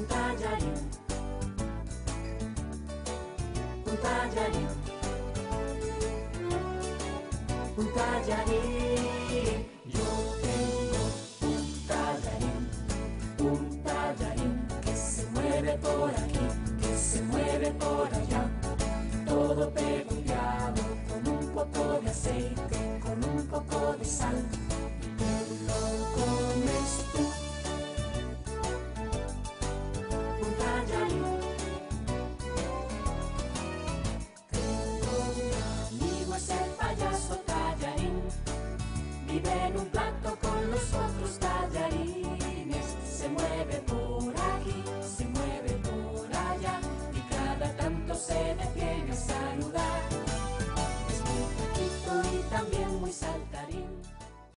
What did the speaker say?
un tallarín, un tallarín, un tallarín. Yo tengo un tallarín que se mueve por aquí, que se mueve por allá, todo pegoteado con un poco de aceite, con un poco de sal. ¿Te lo comes tú? Un tallarín. Tengo un amigo, es el payaso tallarín, vive en un plato con los otros tallarín.